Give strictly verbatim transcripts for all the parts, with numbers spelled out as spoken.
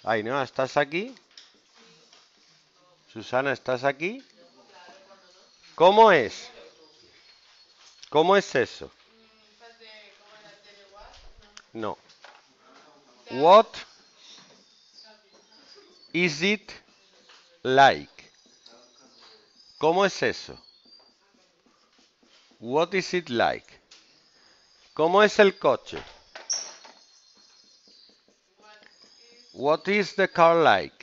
Ainhoa, ¿estás aquí? Susana, ¿estás aquí? ¿Cómo es? ¿Cómo es eso? No. What is it like? ¿Cómo es eso? What is it like? ¿Cómo es el coche? What is the car like?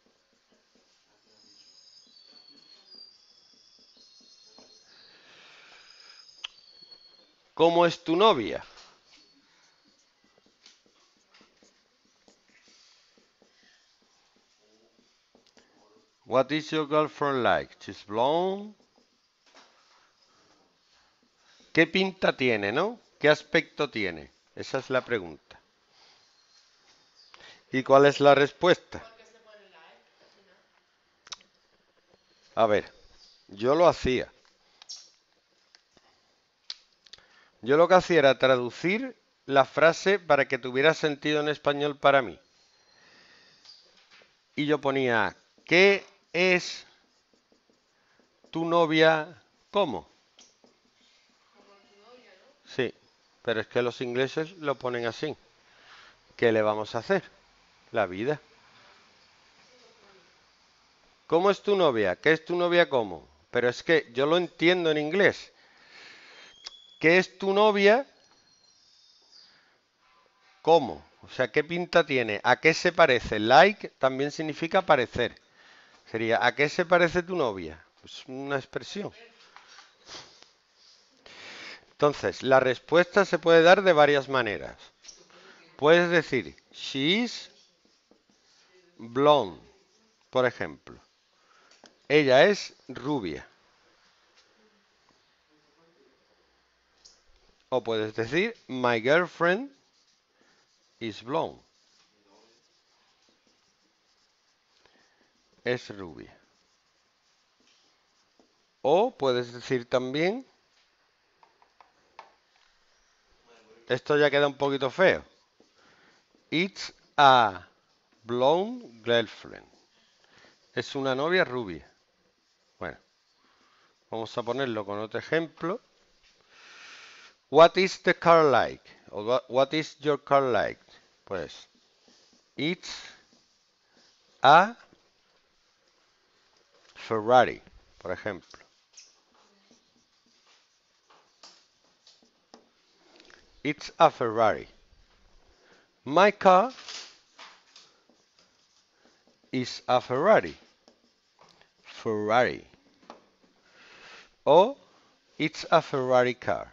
¿Cómo es tu novia? What is your girlfriend like? She's blonde. ¿Qué pinta tiene, no? ¿Qué aspecto tiene? Esa es la pregunta. ¿Y cuál es la respuesta? A ver, yo lo hacía. Yo lo que hacía era traducir la frase para que tuviera sentido en español para mí. Y yo ponía, ¿qué es tu novia? ¿Cómo? Sí, pero es que los ingleses lo ponen así. ¿Qué le vamos a hacer? La vida. ¿Cómo es tu novia? ¿Qué es tu novia cómo? Pero es que yo lo entiendo en inglés. ¿Qué es tu novia? ¿Cómo? O sea, ¿qué pinta tiene? ¿A qué se parece? Like también significa parecer. Sería, ¿a qué se parece tu novia? Pues una expresión. Entonces, la respuesta se puede dar de varias maneras. Puedes decir, she is blonde, por ejemplo. Ella es rubia. O puedes decir, my girlfriend is blonde. Es rubia. O puedes decir también, esto ya queda un poquito feo. It's a blonde girlfriend. Es una novia rubia. Bueno, vamos a ponerlo con otro ejemplo. What is the car like? O what, what is your car like? Pues, it's a Ferrari, por ejemplo. It's a Ferrari. My car is a Ferrari. Ferrari. O it's a Ferrari car.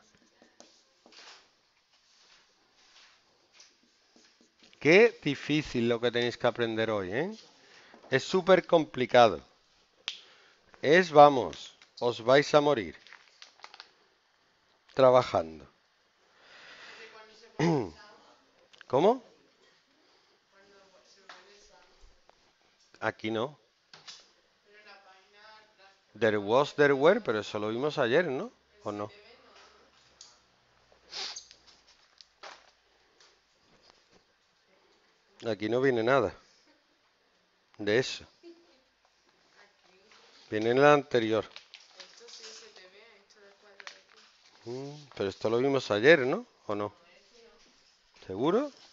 Qué difícil lo que tenéis que aprender hoy, ¿eh? Es súper complicado. Es, vamos, os vais a morir trabajando. ¿Cómo? Aquí no. There was, there were, pero eso lo vimos ayer, ¿no? ¿O no? Aquí no viene nada de eso. Viene en la anterior. Mm, pero esto lo vimos ayer, ¿no? ¿O no? ¿Seguro?